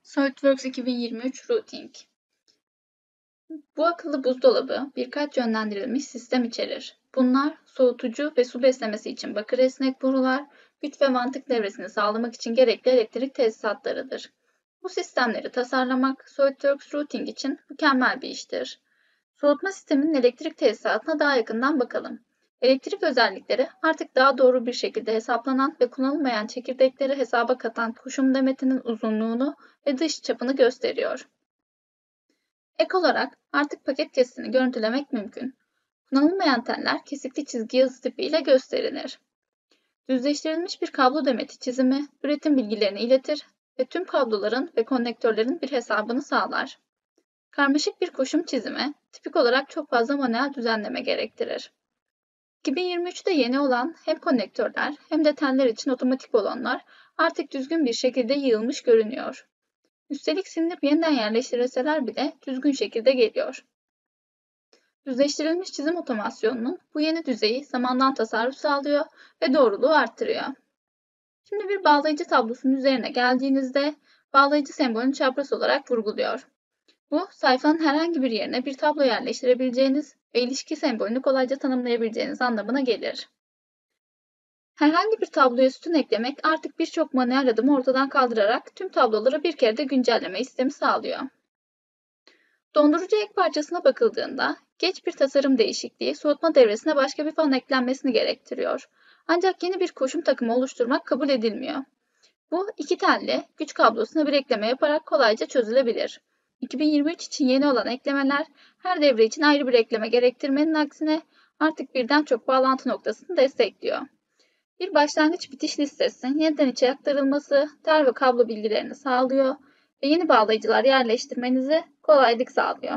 SolidWorks 2023 Routing. Bu akıllı buzdolabı birkaç yönlendirilmiş sistem içerir. Bunlar soğutucu ve su beslemesi için bakır esnek borular, güç ve mantık devresini sağlamak için gerekli elektrik tesisatlarıdır. Bu sistemleri tasarlamak SolidWorks Routing için mükemmel bir iştir. Soğutma sisteminin elektrik tesisatına daha yakından bakalım. Elektrik özellikleri artık daha doğru bir şekilde hesaplanan ve kullanılmayan çekirdekleri hesaba katan kuşum demetinin uzunluğunu ve dış çapını gösteriyor. Ek olarak artık paket kesitini görüntülemek mümkün. Kullanılmayan teller kesikli çizgi yazı tipi ile gösterilir. Düzleştirilmiş bir kablo demeti çizimi üretim bilgilerini iletir ve tüm kabloların ve konnektörlerin bir hesabını sağlar. Karmaşık bir koşum çizimi tipik olarak çok fazla manuel düzenleme gerektirir. 2023'te yeni olan hem konnektörler hem de teller için otomatik balonlar artık düzgün bir şekilde yığılmış görünüyor. Üstelik silinip yeniden yerleştirilseler bile düzgün şekilde geliyor. Düzleştirilmiş çizim otomasyonunun bu yeni düzeyi zamandan tasarruf sağlıyor ve doğruluğu arttırıyor. Şimdi bir bağlayıcı tablosunun üzerine geldiğinizde bağlayıcı sembolünü çapraz olarak vurguluyor. Bu sayfanın herhangi bir yerine bir tablo yerleştirebileceğiniz ve ilişki sembolünü kolayca tanımlayabileceğiniz anlamına gelir. Herhangi bir tabloya sütun eklemek artık birçok manuel adımı ortadan kaldırarak tüm tabloları bir kere de güncelleme istemi sağlıyor. Dondurucu ek parçasına bakıldığında geç bir tasarım değişikliği soğutma devresine başka bir fan eklenmesini gerektiriyor. Ancak yeni bir koşum takımı oluşturmak kabul edilmiyor. Bu iki telli güç kablosuna bir ekleme yaparak kolayca çözülebilir. 2023 için yeni olan eklemeler her devre için ayrı bir ekleme gerektirmenin aksine artık birden çok bağlantı noktasını destekliyor. Bir başlangıç bitiş listesi yeniden içe aktarılması tel ve kablo bilgilerini sağlıyor ve yeni bağlayıcılar yerleştirmenize kolaylık sağlıyor.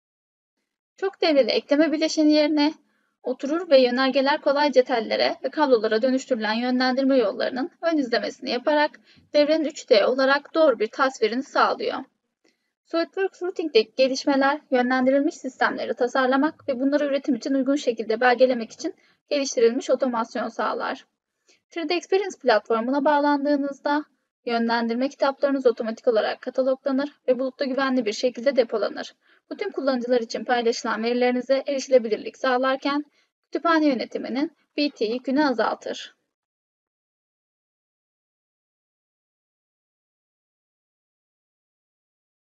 Çok devreli ekleme bileşeni yerine oturur ve yönergeler kolayca tellere ve kablolara dönüştürülen yönlendirme yollarının ön izlemesini yaparak devrenin 3D olarak doğru bir tasvirini sağlıyor. SolidWorks Routing'deki gelişmeler yönlendirilmiş sistemleri tasarlamak ve bunları üretim için uygun şekilde belgelemek için geliştirilmiş otomasyon sağlar. 3D Experience platformuna bağlandığınızda yönlendirme kitaplarınız otomatik olarak kataloglanır ve bulutta güvenli bir şekilde depolanır. Bu tüm kullanıcılar için paylaşılan verilerinize erişilebilirlik sağlarken kütüphane yönetiminin BT yükünü azaltır.